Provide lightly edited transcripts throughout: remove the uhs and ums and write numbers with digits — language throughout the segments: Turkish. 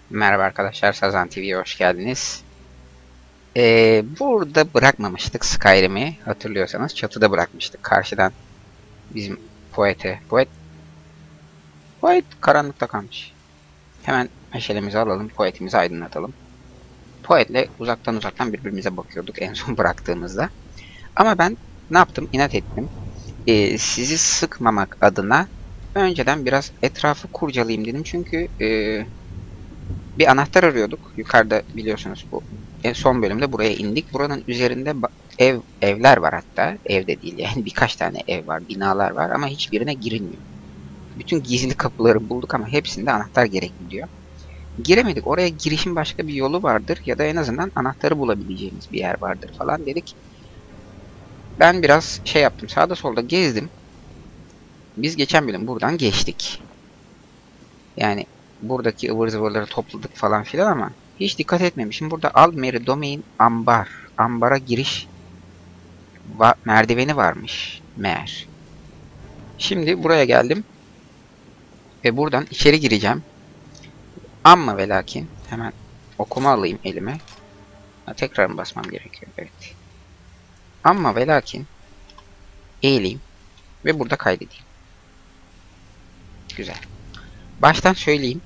Merhaba arkadaşlar, Sazan TV'ye hoş geldiniz. Burada bırakmamıştık Skyrim'i, hatırlıyorsanız çatıda bırakmıştık karşıdan bizim Poet karanlıkta kalmış. Hemen meşalemizi alalım, Poet'imizi aydınlatalım. Poet'le uzaktan birbirimize bakıyorduk en son bıraktığımızda. Ama ben ne yaptım, inat ettim. Sizi sıkmamak adına önceden biraz etrafı kurcalayayım dedim çünkü bir anahtar arıyorduk. Yukarıda biliyorsunuz bu son bölümde buraya indik. Buranın üzerinde evler var hatta. Ev de değil yani birkaç tane ev var, binalar var ama hiçbirine girilmiyor. Bütün gizli kapıları bulduk ama hepsinde anahtar gerekli diyor. Giremedik. Oraya girişin başka bir yolu vardır ya da en azından anahtarı bulabileceğimiz bir yer vardır falan dedik. Ben biraz şey yaptım. Sağda solda gezdim. Biz geçen bölüm buradan geçtik. Yani buradaki ıvır zıvırları topladık falan filan ama hiç dikkat etmemişim. Burada Aldmeri Domain Ambar. Ambara giriş merdiveni varmış meğer. Şimdi buraya geldim ve buradan içeri gireceğim. Amma ve lakin hemen okuma alayım elime. Tekrar mı basmam gerekiyor? Evet. Amma ve lakin eğileyim ve burada kaydedeyim. Güzel. Baştan söyleyeyim.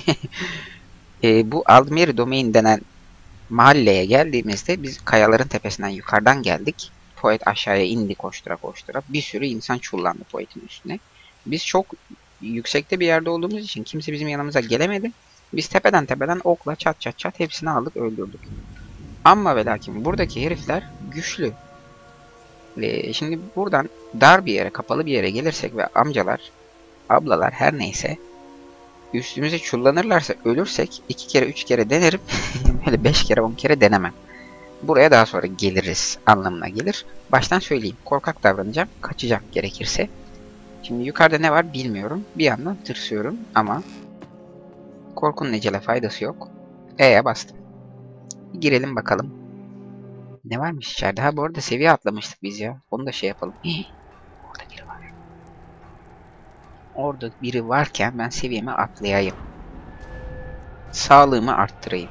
Bu Aldmeri Domain denen mahalleye geldiğimizde biz kayaların tepesinden yukarıdan geldik. Poet aşağıya indi koştura koştura. Bir sürü insan çullandı Poet'in üstüne. Biz çok yüksekte bir yerde olduğumuz için kimse bizim yanımıza gelemedi. Biz tepeden okla çat hepsini aldık öldürdük. Ama ve lakin buradaki herifler güçlü. Şimdi buradan dar bir yere, kapalı bir yere gelirsek ve amcalar, ablalar her neyse üstümüze çullanırlarsa ölürsek 2 kere 3 kere denerim. Böyle 5 kere 10 kere denemem. Buraya daha sonra geliriz anlamına gelir. Baştan söyleyeyim. Korkak davranacağım. Kaçacağım gerekirse. Şimdi yukarıda ne var bilmiyorum. Bir yandan tırsıyorum ama korkunun ecele faydası yok. E'ye bastım. Girelim bakalım. Ne varmış içeride? Ha bu arada seviye atlamıştık biz ya. Onu da şey yapalım. Orada biri var. Orada biri varken ben seviyemi atlayayım. Sağlığımı arttırayım.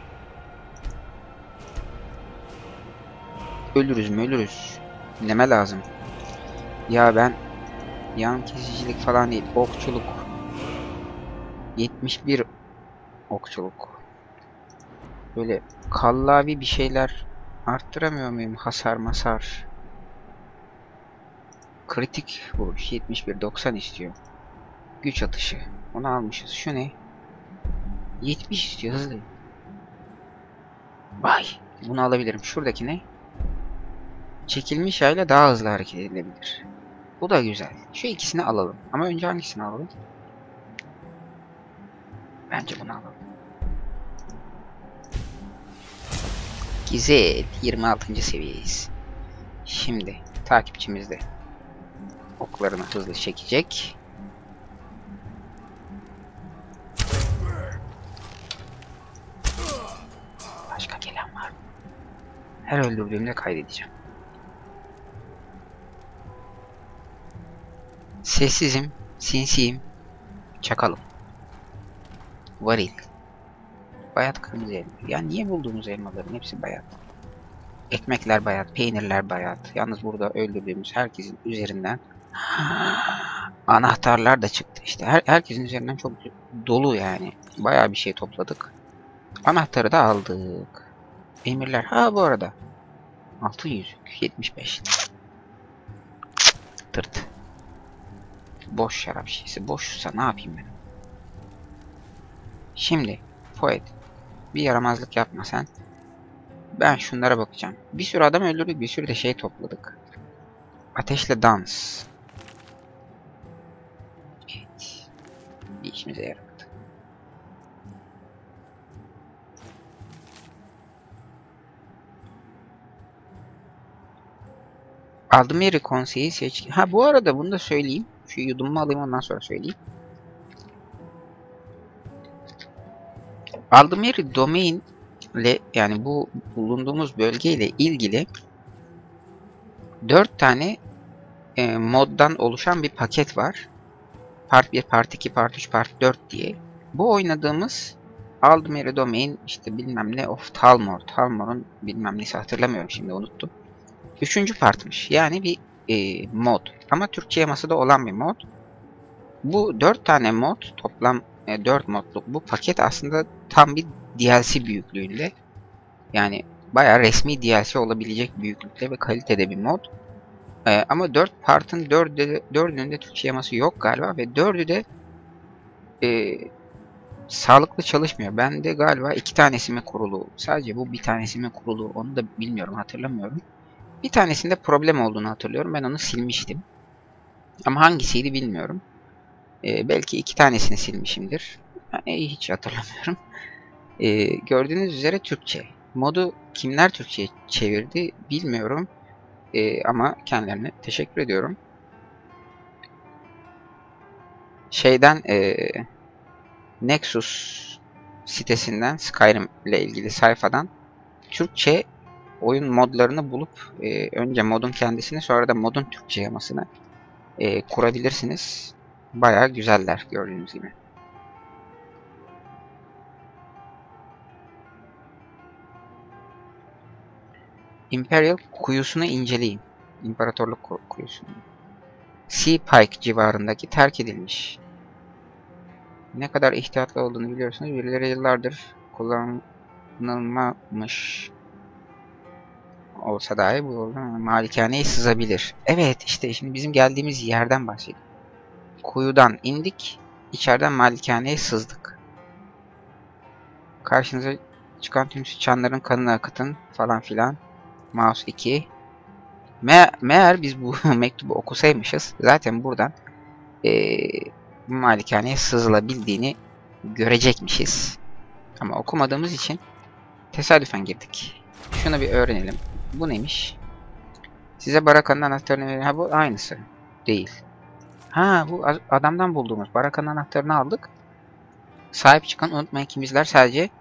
Ölürüz mü ölürüz. Neme lazım. Ya ben yan kesicilik falan değil. Okçuluk. 71 okçuluk. Böyle kallavi bir şeyler arttıramıyor muyum? Hasar masar. Kritik vuruş 71-90 istiyor. Güç atışı. Onu almışız. Şu ne? 70 istiyor hızlı. Vay. Bunu alabilirim. Şuradaki ne? Çekilmiş yayla daha hızlı hareket edilebilir. Bu da güzel. Şu ikisini alalım. Ama önce hangisini alalım? Bence bunu alalım. Güzel. 26. seviyeyiz. Şimdi takipçimiz de oklarını hızlı çekecek. Başka gelen var mı? Her öldürdüğümde kaydedeceğim. Sessizim, sinsiyim, çakalım. Varil. Bayat kırmızı elma. Ya niye bulduğumuz elmaların hepsi bayat? Ekmekler bayat, peynirler bayat. Yalnız burada öldürdüğümüz herkesin üzerinden anahtarlar da çıktı. İşte herkesin üzerinden çok dolu yani. Bayağı bir şey topladık. Anahtarı da aldık. Emirler. Ha bu arada. Altın yüzük. 75. Tırt. Boş şarap şişesi. Boşsa ne yapayım ben? Şimdi Poet. Bir yaramazlık yapma sen. Ben şunlara bakacağım. Bir sürü adam öldürdük. Bir sürü de şey topladık. Ateşle dans. Evet. Bir işimize yaradı. Aldmeri konseyi seç. Ha bu arada bunu da söyleyeyim. Şu yudumumu alayım ondan sonra söyleyeyim. Aldmeri Domain ile yani bu bulunduğumuz bölge ile ilgili 4 tane moddan oluşan bir paket var. Part 1, Part 2, Part 3, Part 4 diye. Bu oynadığımız Aldmeri Domain işte bilmem ne of Talmor. Talmor'un bilmem nesi hatırlamıyorum şimdi unuttum. 3. partmış. Yani bir mod. Ama Türkçe yaması da olan bir mod. Bu 4 tane mod toplam 4 modluk bu paket aslında tam bir DLC büyüklüğünde. Yani bayağı resmi DLC olabilecek büyüklükte ve kalitede bir mod. Ama 4 partın 4'ünün de Türkçe yaması yok galiba ve 4'ü de e, sağlıklı çalışmıyor. Ben de galiba 2 tanesi mi kurulu, sadece bu bir tanesi mi kurulu onu da bilmiyorum, hatırlamıyorum. Bir tanesinde problem olduğunu hatırlıyorum. Ben onu silmiştim. Ama hangisiydi bilmiyorum. Belki 2 tanesini silmişimdir. Hiç hatırlamıyorum. Gördüğünüz üzere Türkçe. Modu kimler Türkçe'ye çevirdi bilmiyorum. Ama kendilerine teşekkür ediyorum. Şeyden Nexus sitesinden Skyrim ile ilgili sayfadan Türkçe oyun modlarını bulup önce modun kendisini sonra da modun Türkçe yamasını kurabilirsiniz. Bayağı güzeller gördüğünüz gibi. Imperial kuyusunu inceleyin. İmparatorluk kuyusunu. Sea Pike civarındaki terk edilmiş. Ne kadar ihtiyatlı olduğunu biliyorsunuz. Birileri yıllardır kullanılmamış olsa dahi bu yoldan malikaneye sızabilir. Evet işte şimdi bizim geldiğimiz yerden bahsediyorum. Kuyudan indik. İçeriden malikaneye sızdık. Karşınıza çıkan tüm sıçanların kanını akıtın falan filan. Mouse 2. Meğer biz bu mektubu okusaymışız zaten buradan malikaneye sızılabildiğini görecekmişiz. Ama okumadığımız için tesadüfen girdik. Şunu bir öğrenelim. Bu neymiş? Size barakanın anahtarını verin. Ha bu aynısı. Değil. Ha bu adamdan bulduğumuz barakanın anahtarını aldık. Sahip çıkan unutmayın ki bizler sadece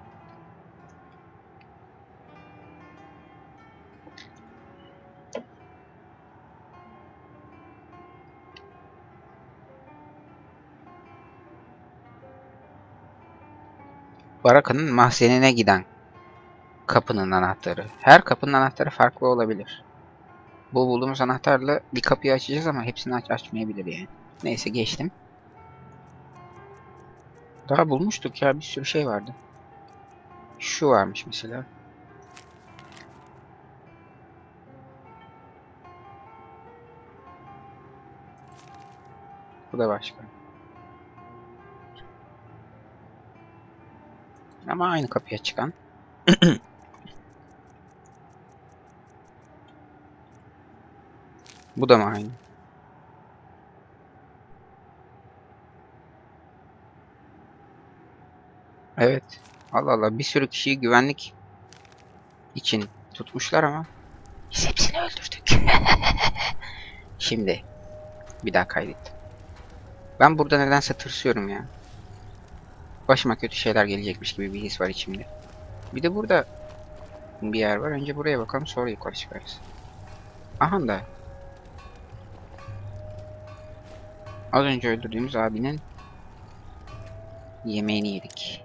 barakanın mahzenine giden kapının anahtarı. Her kapının anahtarı farklı olabilir. Bu bulduğumuz anahtarla bir kapıyı açacağız ama hepsini açmayabilir yani. Neyse geçtim. Daha bulmuştuk ya, bir sürü şey vardı. Şu varmış mesela. Bu da başka. Ama aynı kapıya çıkan. Bu da mı aynı? Evet. Allah Allah, bir sürü kişiyi güvenlik için tutmuşlar ama biz hepsini öldürdük. Şimdi bir daha kaydettim. Ben burada nedense tırsıyorum ya. Başıma kötü şeyler gelecekmiş gibi bir his var içimde. Bir de burada bir yer var. Önce buraya bakalım, sonra yukarı çıkarız. Aha da az önce öldürdüğümüz abinin yemeğini yedik.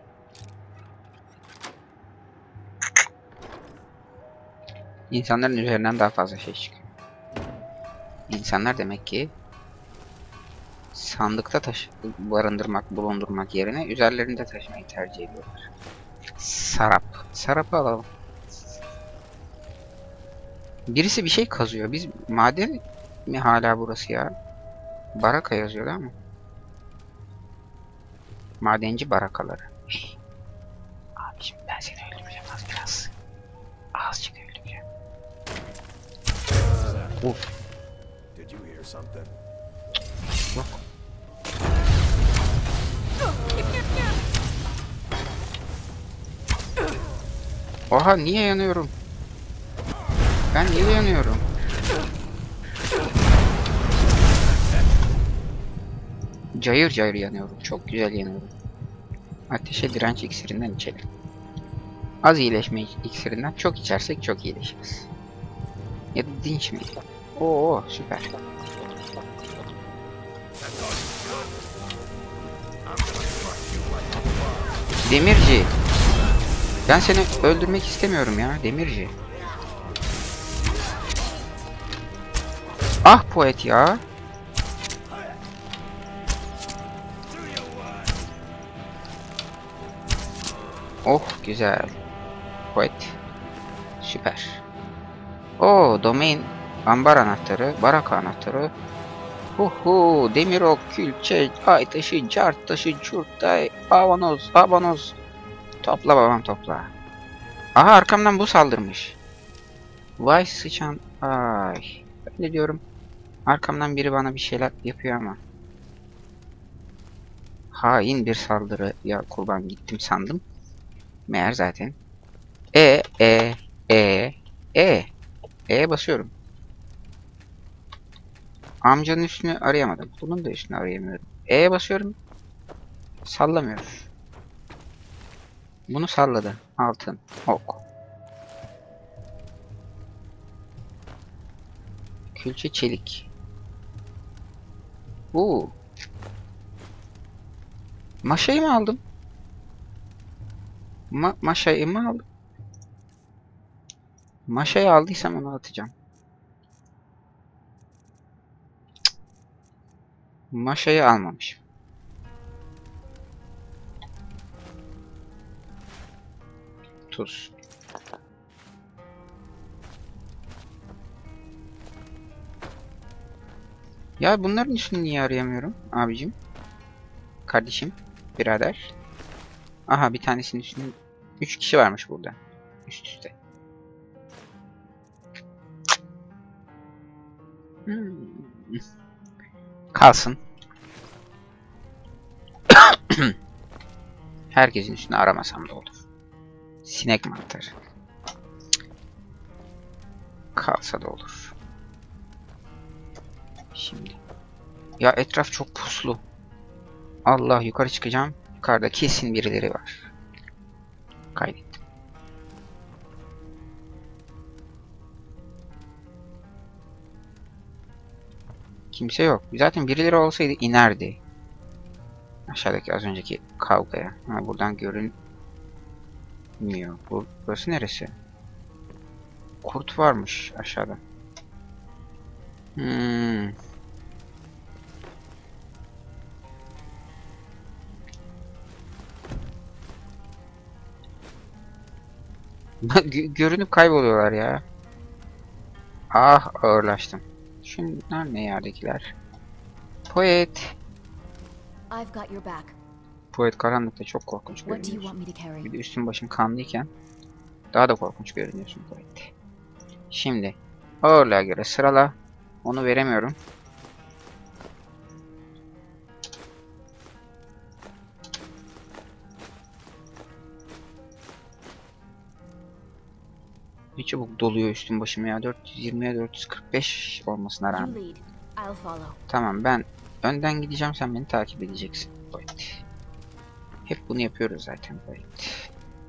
İnsanların üzerinden daha fazla şey çıkıyor. İnsanlar demek ki sandıkta bulundurmak yerine üzerlerinde taşımayı tercih ediyorlar. Sarap. Sarap'ı alalım. Birisi bir şey kazıyor. Biz maden mi hala burası ya? Baraka yazıyor değil mi? Madenci barakaları. Abi şimdi ben seni öldüreceğim az biraz. Azıcık öldüreceğim. Uf. Yok. Oha, niye yanıyorum? Ben niye yanıyorum? Cayır cayır yanıyorum. Çok güzel yanıyorum. Ateşe direnç iksirinden içelim. Az iyileşme iksirinden çok içersek çok iyileşiriz. Ya da dinç mi? Oo süper. Demirci. Ben seni öldürmek istemiyorum ya demirci. Ah Poet ya. Oh güzel. Poet. Süper. O domain ambar anahtarı, baraka anahtarı. Huhu, demir ok, külçe, ay taşı, cart taşı, curtay, avanoz, abanoz. Topla babam topla. Aha arkamdan bu saldırmış. Vay sıçan. Ay. Ben de diyorum. Arkamdan biri bana bir şeyler yapıyor ama. Hain bir saldırıya kurban gittim sandım. Meğer zaten. E, E, E, E. E basıyorum. Amcanın üstünü arayamadım. Bunun da üstünü arayamıyorum. E'ye basıyorum. Sallamıyor. Bunu salladı. Altın. Ok. Külçe çelik. Uuu. Maşayı mı aldım? Maşayı mı aldım? Maşayı aldıysam onu atacağım. Maşayı almamışım. Tuz. Ya bunların üstünü niye arayamıyorum abicim? Kardeşim. Birader. Aha bir tanesinin üstünü. 3 kişi varmış burada. Üst üste. Hmm. Kalsın. Herkesin üstünü aramasam da olur. Sinek mantarı. Kalsa da olur. Şimdi. Ya etraf çok puslu. Allah yukarı çıkacağım. Yukarıda kesin birileri var. Kaydettim. Kimse yok. Zaten birileri olsaydı inerdi. Aşağıdaki az önceki kavgaya. Ha, buradan görünmüyor. Burası neresi? Kurt varmış aşağıda. Hmm. Görünüp kayboluyorlar ya. Ah ağırlaştım. Şunlar ne yerdekiler? Poet. I've got your back. Poet karanlıkta çok korkunç What do you görünüyor. want me to carry? Bir de üstüm başım kanlıyken daha da korkunç görünüyorsun Poet. Şimdi ağırlığa göre sırala. Onu veremiyorum. Bir çabuk doluyor üstüm başım ya. 420'ye 445 olmasına You rağmen. lead. I'll follow. Tamam ben önden gideceğim, sen beni takip edeceksin Poet. Hep bunu yapıyoruz zaten Poet.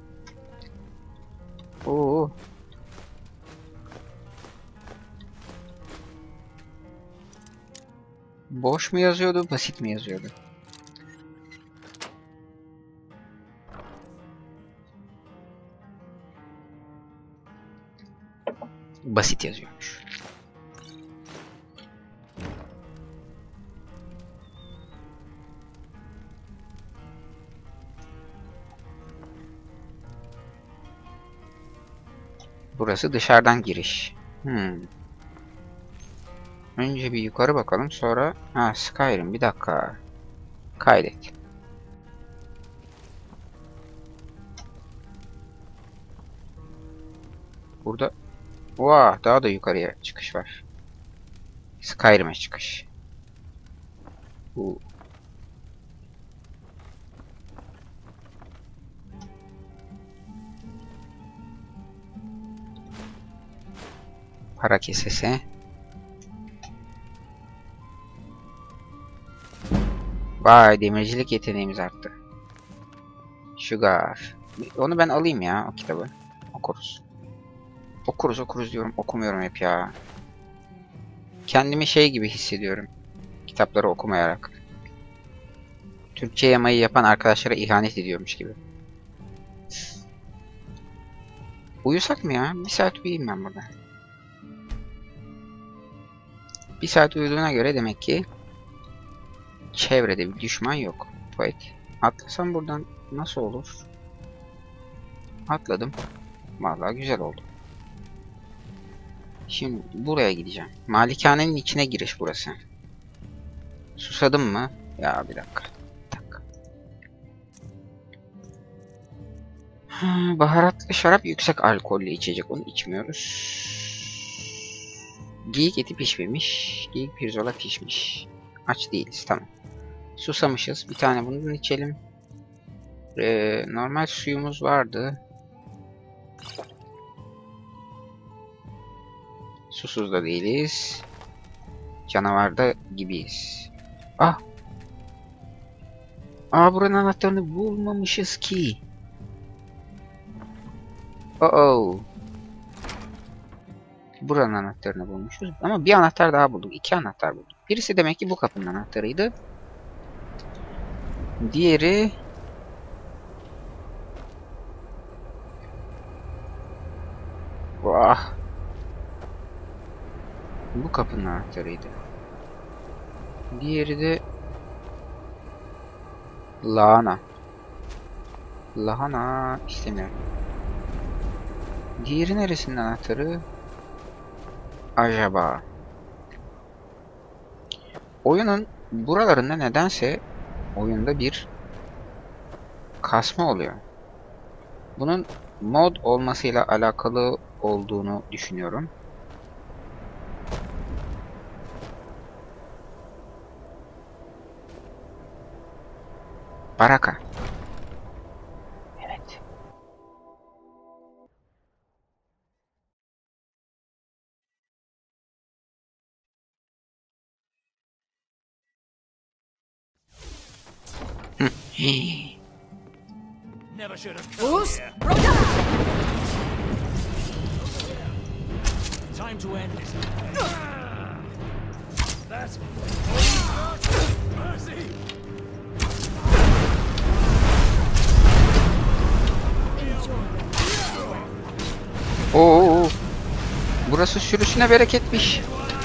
Oo. Boş mu yazıyordu, basit mi yazıyordu? Basit yazıyormuş. Burası dışarıdan giriş. Önce bir yukarı bakalım, sonra... Ha, Skyrim, bir dakika. Kaydet. Burada... Vaa, daha da yukarıya çıkış var. Skyrim'e çıkış. Bu... Para kesesi. Vay, demircilik yeteneğimiz arttı. Sugar. Onu ben alayım ya, o kitabı. Okuruz. Okuruz diyorum. Okumuyorum hep ya. Kendimi şey gibi hissediyorum. Kitapları okumayarak. Türkçe yamayı yapan arkadaşlara ihanet ediyormuş gibi. Uyusak mı ya? Bir saat uyuyayım ben burada. Bir saat uyuduğuna göre demek ki çevrede bir düşman yok. Poet. Atlasam buradan nasıl olur? Atladım. Vallahi güzel oldu. Şimdi buraya gideceğim. Malikanenin içine giriş burası. Susadım mı? Ya bir dakika. Baharatlı şarap yüksek alkollü içecek. Onu içmiyoruz. Geyik eti pişmemiş. Geyik pirzola pişmiş. Aç değiliz. Tamam. Susamışız. Bir tane bundan içelim. Normal suyumuz vardı. Susuz da değiliz. Canavarda gibiyiz. Ah! Buranın anahtarını bulmamışız ki. Oh. Buranın anahtarını bulmuşuz. Ama bir anahtar daha bulduk. 2 anahtar bulduk. Birisi demek ki bu kapının anahtarıydı. Diğeri... Vah. Bu kapının anahtarıydı. Diğeri de... Lahana. Lahana istemiyorum. Diğeri neresinin anahtarı? Acaba? Oyunun buralarında nedense oyunda bir kasma oluyor. Bunun mod olmasıyla alakalı olduğunu düşünüyorum. Baraka. Evet. Never should have come here. Time to end this. That's mercy. Oo. Burası sürüsüne bereketmiş.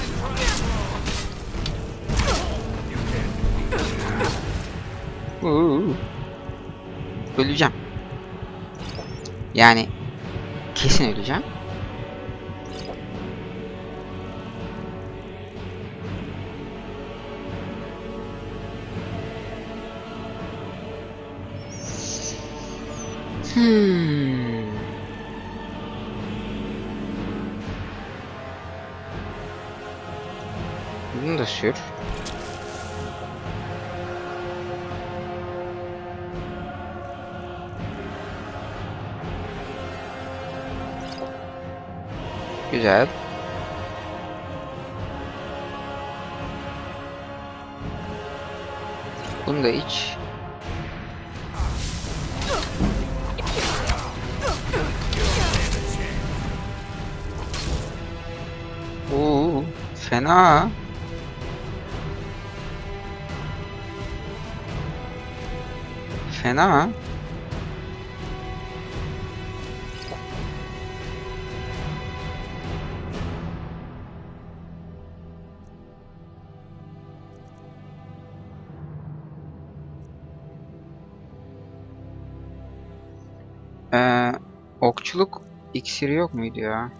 Oo. Öleceğim. Yani kesin öleceğim. Bunu da sür. Güzel. Bunu da iç. Oo, fena. Fena. Okçuluk iksiri yok muydu ya?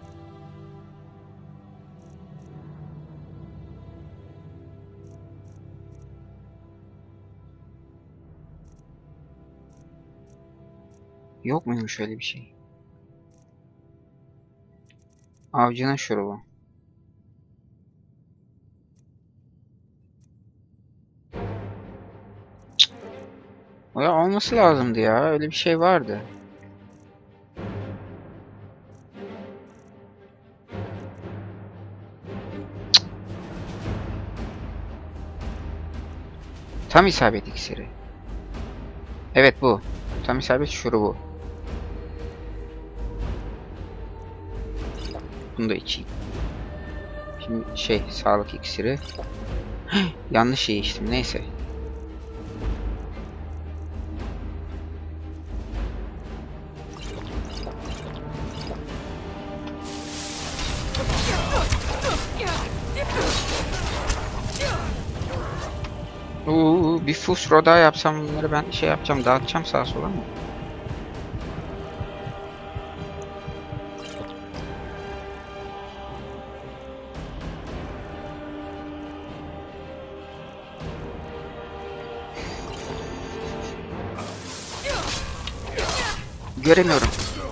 Yok muymuş öyle bir şey? Avcının şurubu. O ya olması lazımdı ya. Öyle bir şey vardı. Tam isabet iksiri. Evet bu. Tam isabet şurubu. Bunu da içeyim. Şimdi sağlık iksiri. Yanlış şey içtim. Neyse. Bir fusro daha yapsam bunları ben şey yapacağım, dağıtacağım sağa sola mı? Göremiyorum.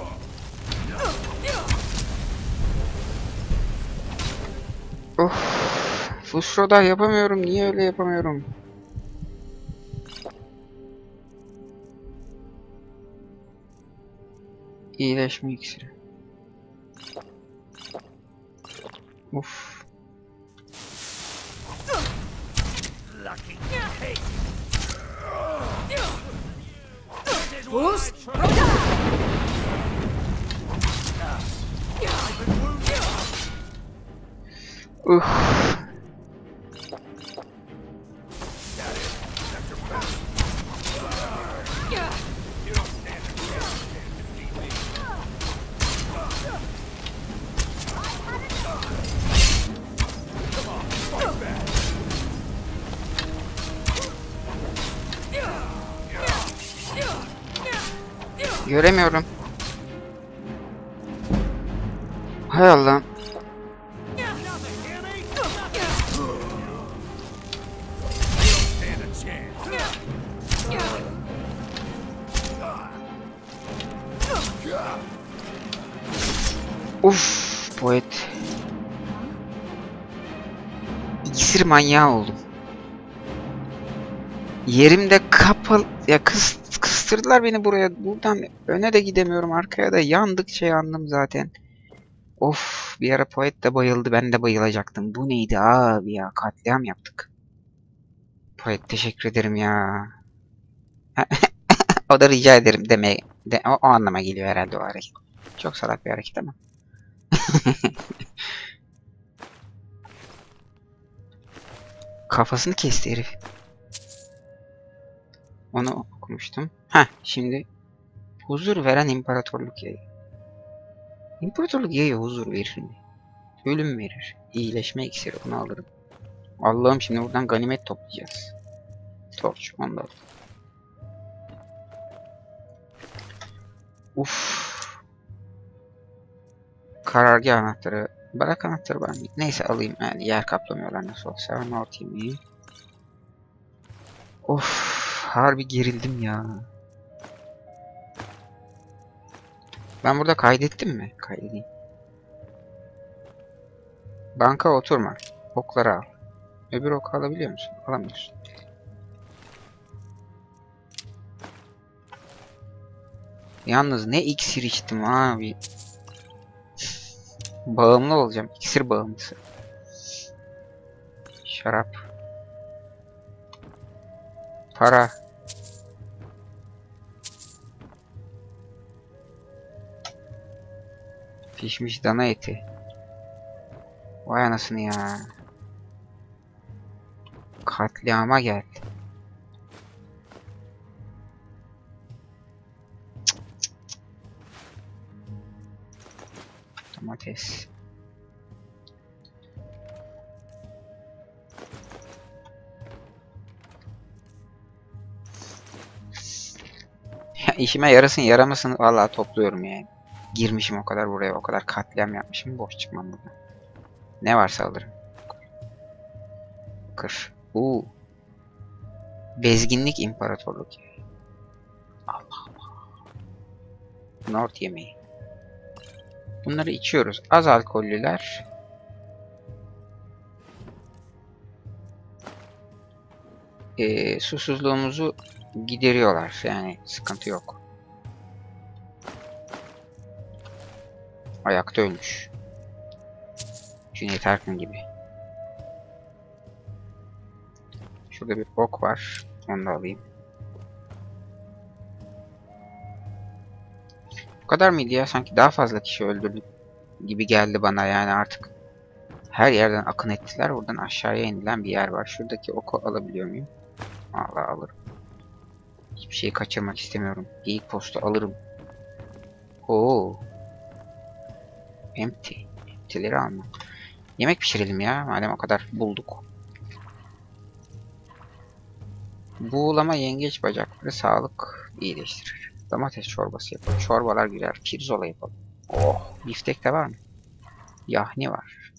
Of. Fusro daha yapamıyorum. Niye öyle yapamıyorum? İyileşme iksiri. Uf. Lucky pig. Who's? Uf. Göremiyorum. Hay Allah. Stand a chance. Uf, poet. İksir manyağı oldum. Yerimde kapalı ya kıstırdılar beni buraya. Buradan öne de gidemiyorum, arkaya da yandıkça yandım zaten. Of, bir ara poet de bayıldı, ben de bayılacaktım. Bu neydi abi ya? Katliam yaptık. Poet teşekkür ederim ya. O da rica ederim o anlama geliyor herhalde o hareket. Çok salak bir hareket ama. Kafasını kesti herif. Onu okumuştum. Heh, şimdi huzur veren imparatorluk yayı. İmparatorluk yayı huzur verir mi? Ölüm verir. İyileşme iksiri, bunu alırım. Allah'ım, şimdi buradan ganimet toplayacağız. Torç, onu da alırım. Uff. Karargah anahtarı. Barak anahtarı var mı? Neyse alayım. Yani yer kaplamıyorlar nasıl olsa. North yemeği. Of. Harbi gerildim ya. Ben burada kaydettim mi? Kaydedeyim. Banka oturma. Okları al. Öbür oku alabiliyor musun? Alamıyorsun. Yalnız ne iksir içtim abi. Bağımlı olacağım. İksir bağımlısı. Şarap. Para. Pişmiş dana eti. Vay anasını ya. Katliama geldi. Domates. Ya işime yarasın yaramasın vallahi topluyorum yani. Girmişim o kadar buraya, o kadar katliam yapmışım, boş çıkmam buradan. Ne varsa alırım. Kır. Bezginlik imparatorluk. Allah Allah. North yemeği. Bunları içiyoruz. Az alkollüler. Susuzluğumuzu gideriyorlar. Yani sıkıntı yok. Ayakta ölmüş. Cüneyt Arkın gibi. Şurada bir ok var. Onu da alayım. Bu kadar mıydı ya? Sanki daha fazla kişi öldürdük gibi geldi bana yani artık. Her yerden akın ettiler. Buradan aşağıya inilen bir yer var. Şuradaki oku alabiliyor muyum? Allah alırım. Hiçbir şeyi kaçırmak istemiyorum. İlk postu alırım. Oo. Empty. Empty'leri alma. Yemek pişirelim ya. Madem o kadar bulduk. Buğulama yengeç bacakları sağlık iyileştirir. Domates çorbası yapalım. Çorbalar güzel. Pirzola yapalım. Oh, biftek de var mı? Yahni var.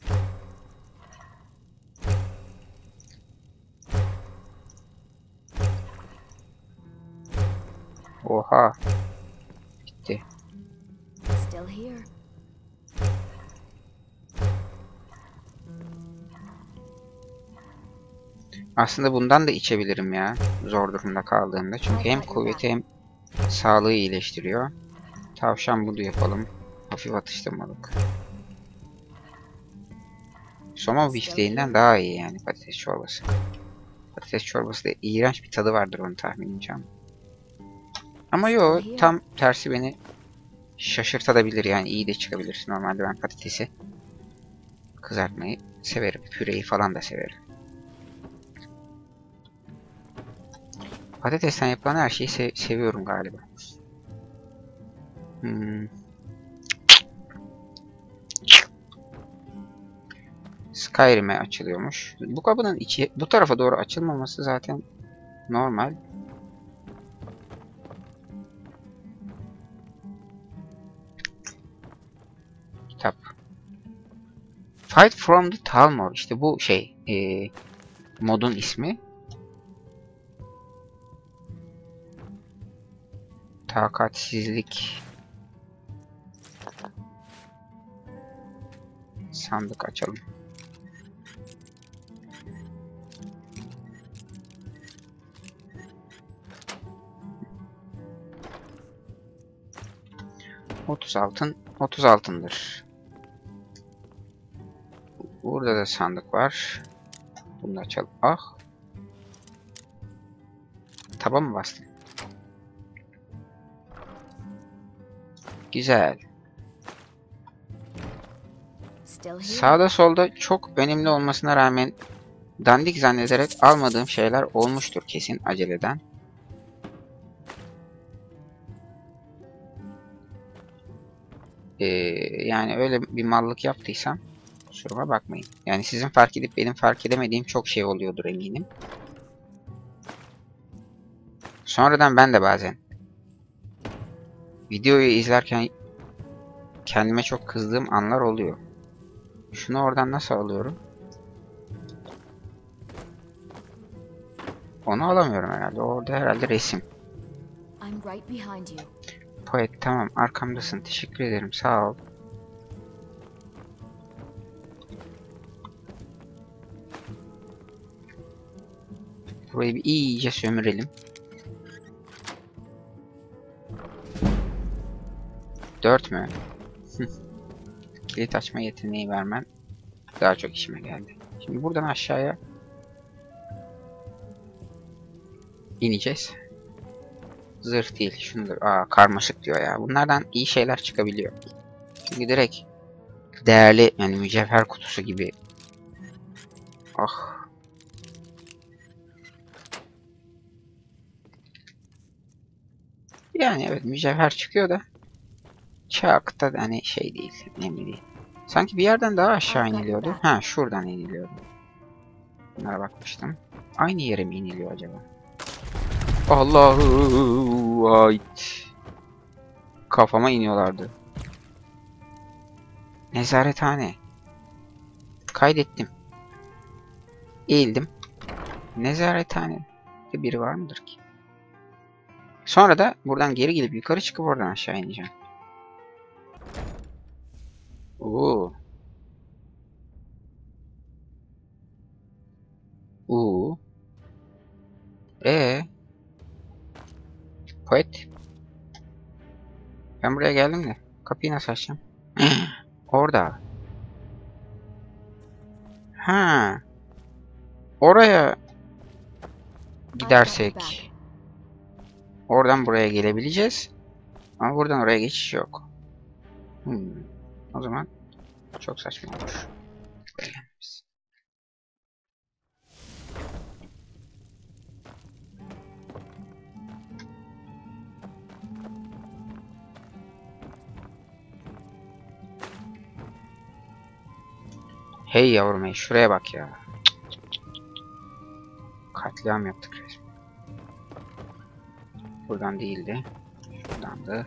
Oha. Bitti. Still here. Aslında bundan da içebilirim ya. Zor durumda kaldığımda. Çünkü hem kuvveti hem sağlığı iyileştiriyor. Tavşan budu yapalım. Hafif atıştırmalık. Somon bifteğinden daha iyi yani patates çorbası. Patates çorbası da iğrenç bir tadı vardır onu tahmin edeceğim. Ama yo, tam tersi beni şaşırtabilir yani iyi de çıkabilir. Normalde ben patatesi kızartmayı severim. Püreyi falan da severim. Patatesten yapılan her şeyi seviyorum galiba. Skyrim'e açılıyormuş. Bu kapının içi bu tarafa doğru açılmaması zaten normal. Kitap. Fight from the Talmor. İşte bu şey modun ismi. Takatsizlik. Sandık açalım. Otuz altındır. Burada da sandık var. Bunu da açalım. Ah. Taba mı bastım? Güzel. Sağda solda çok önemli olmasına rağmen dandik zannederek almadığım şeyler olmuştur kesin aceleden. Yani öyle bir mallık yaptıysam kusuruma bakmayın. Yani sizin fark edip benim fark edemediğim çok şey oluyordur eminim. Sonradan ben de bazen videoyu izlerken kendime çok kızdığım anlar oluyor. Şunu oradan nasıl alıyorum? Onu alamıyorum herhalde. Orada herhalde resim. Poet tamam arkamdasın. Teşekkür ederim. Sağ ol. Burayı bir iyice sömürelim. 4 mü? Kilit açma yeteneği vermen daha çok işime geldi. Şimdi buradan aşağıya ineceğiz. Zırh değil. Şunu da karmaşık diyor ya. Bunlardan iyi şeyler çıkabiliyor. Çünkü direkt değerli yani mücevher kutusu gibi. Ah. Yani evet mücevher çıkıyor da çok da hani şey değil. Önemli değil. Sanki bir yerden daha aşağı iniliyordu. Ha şuradan iniliyordu. Bunlara bakmıştım. Aynı yere mi iniliyor acaba? Allahu ait. Kafama iniyorlardı. Nezarethane. Kaydettim. Eğildim. Nezarethane. Biri var mıdır ki? Sonra da buradan geri gelip yukarı çıkıp oradan aşağı ineceğim. Oo. Oo. Poet. Ben buraya geldim de. Kapıyı nasıl açacağım? Orada. Ha. Oraya gidersek oradan buraya gelebileceğiz. Ama buradan oraya geçiş yok. O zaman çok saçma olur. Beğenmez. Hey yavrum hey şuraya bak ya. Katliam yaptık resmen. Buradan değildi. Buradan da.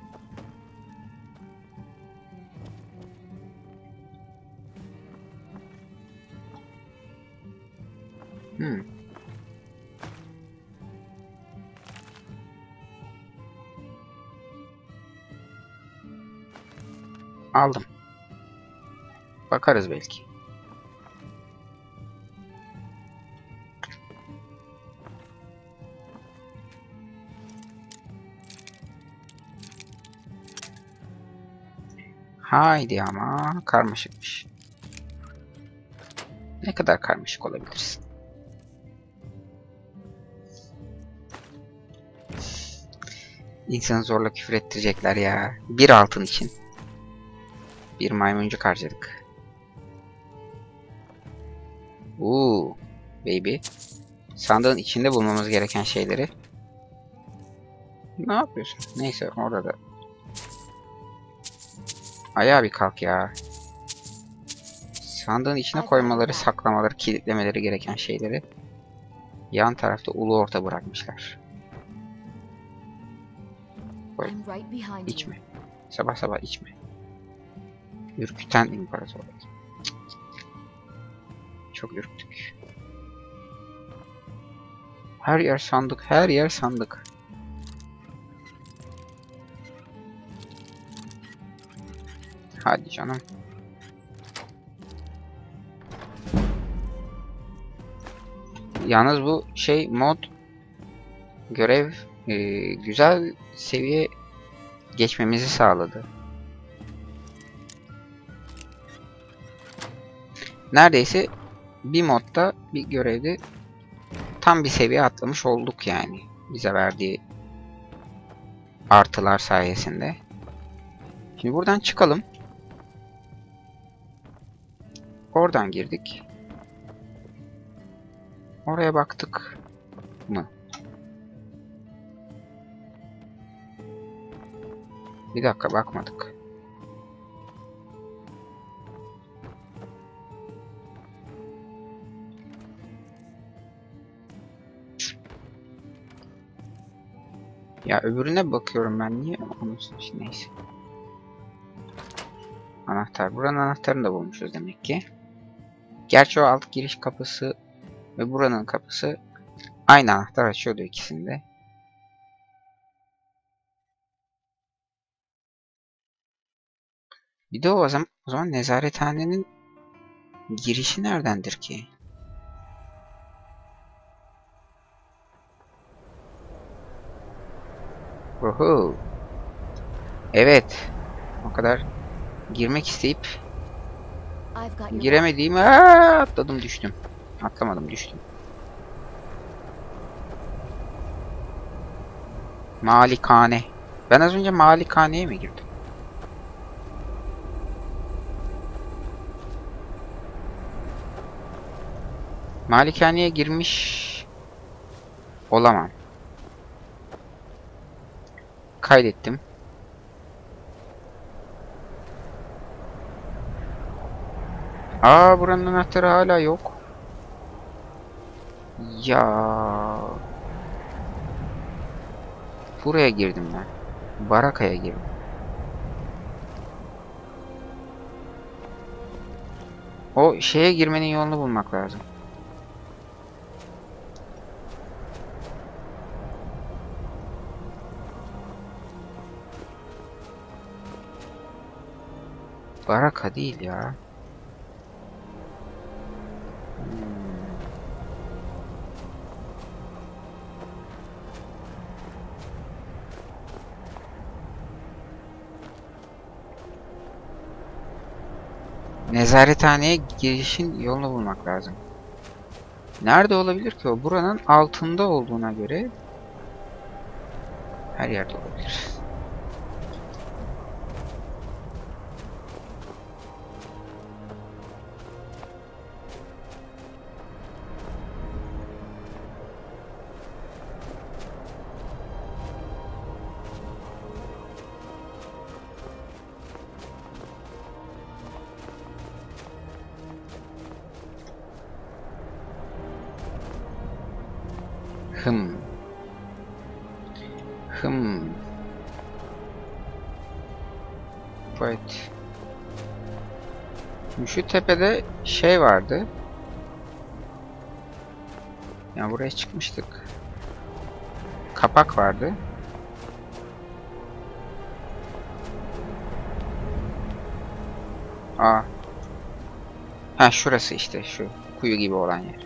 Aldım. Bakarız belki. Haydi ama karmaşıkmış. Ne kadar karmaşık olabilirsin? İnsanı zorla küfür ettirecekler ya. Bir altın için. Bir maymuncuk harcadık. Baby. Sandığın içinde bulmamız gereken şeyleri. Ne yapıyorsun? Neyse orada da. Ayağa bir kalk ya. Sandığın içine koymaları, saklamaları, kilitlemeleri gereken şeyleri yan tarafta ulu orta bırakmışlar. Koy. İçme. Sabah sabah içme. Ürküten imparatorluk. Çok ürktük. Her yer sandık, her yer sandık. Hadi canım. Yalnız bu mod görev güzel seviye geçmemizi sağladı. Neredeyse bir modda bir görevde tam bir seviye atlamış olduk yani. Bize verdiği artılar sayesinde. Şimdi buradan çıkalım. Oradan girdik. Oraya baktık mı? Bir dakika bakmadık. Ya öbürüne bakıyorum ben, niye onun için, neyse. Anahtar. Buranın anahtarını da bulmuşuz demek ki. Gerçi o alt giriş kapısı ve buranın kapısı aynı anahtar açıyordu ikisinde. Bir de o zaman nezarethanenin girişi neredendir ki? Oho. Evet. O kadar girmek isteyip giremediğimi atladım düştüm. Atlamadım düştüm. Malikane. Ben az önce malikaneye mi girdim? Malikaneye girmiş olamam. Kaydettim. Buranın anahtarı hala yok. Ya. Buraya girdim ben. Barakaya girdim. O şeye girmenin yolunu bulmak lazım. Baraka değil ya. Nezarethaneye girişin yolunu bulmak lazım. Nerede olabilir ki o? Buranın altında olduğuna göre her yerde olabilir. Hmm. Evet. Şu tepede şey vardı. Ya buraya çıkmıştık. Kapak vardı. Aa. Ha şurası işte şu kuyu gibi olan yer.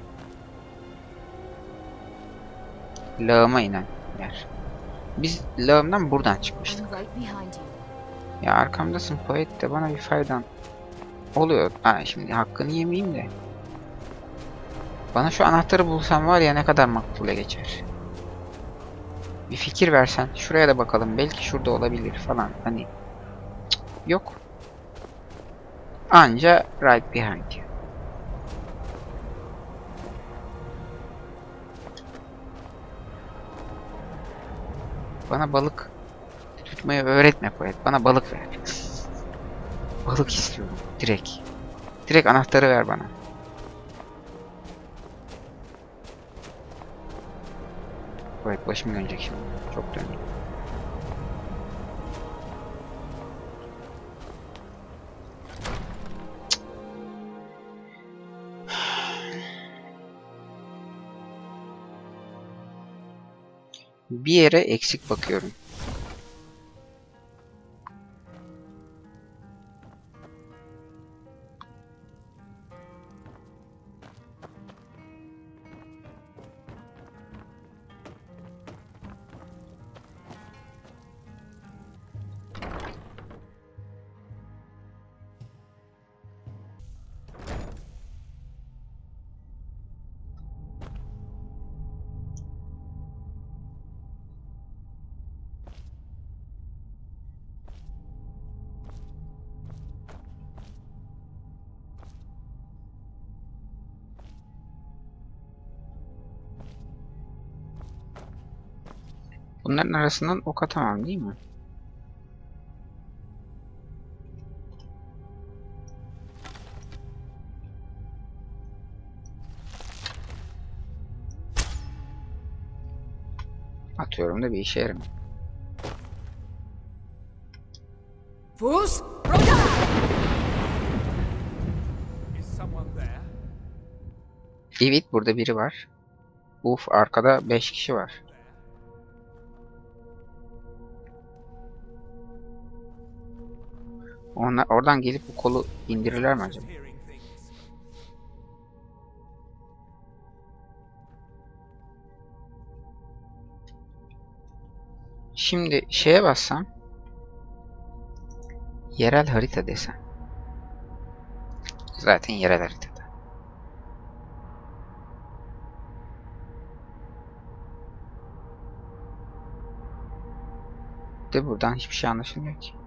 Lağıma inen yer. Biz lağımdan buradan çıkmıştık. I'm right behind you. Ya arkamdasın Poet de bana bir faydan oluyor. Ha şimdi hakkını yemeyeyim de. Bana şu anahtarı bulsam var ya ne kadar makbule geçer. Bir fikir versen. Şuraya da bakalım. Belki şurada olabilir falan. Hani. Cık, yok. Anca right behind you. Bana balık tutmayı öğretme Poet. Bana balık ver. Balık istiyorum. Direkt. Direkt anahtarı ver bana. Poet başım dönecek şimdi. Çok döndü. Bir yere eksik bakıyorum. Bunların arasından ok atamam değil mi? Atıyorum da bir işe yaramıyor. Fools, Roda! Is someone there? Evet burada biri var. Uf arkada 5 kişi var. Onlar oradan gelip bu kolu indirirler mi acaba? Hearing things. Şimdi şeye bassam. Yerel harita desem. Zaten yerel haritada. De buradan hiçbir şey anlaşılmıyor ki.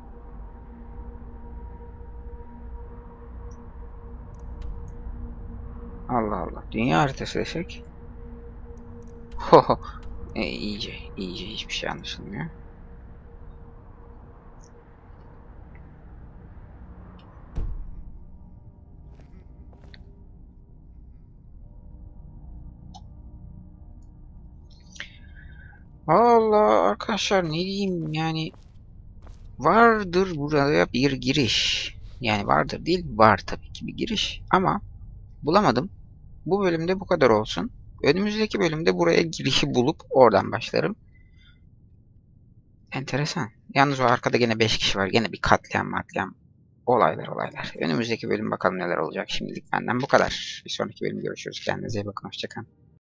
Allah Allah. Dünya haritası desek. Hoho. İyice hiçbir şey anlaşılmıyor. Allah arkadaşlar ne diyeyim yani vardır buraya bir giriş. Yani vardır değil var tabii ki bir giriş ama bulamadım. Bu bölümde bu kadar olsun. Önümüzdeki bölümde buraya girişi bulup oradan başlarım. Enteresan. Yalnız o arkada gene 5 kişi var. Gene bir katliam. Olaylar. Önümüzdeki bölüm bakalım neler olacak. Şimdilik benden bu kadar. Bir sonraki bölüm görüşürüz. Kendinize iyi bakın. Hoşça kalın.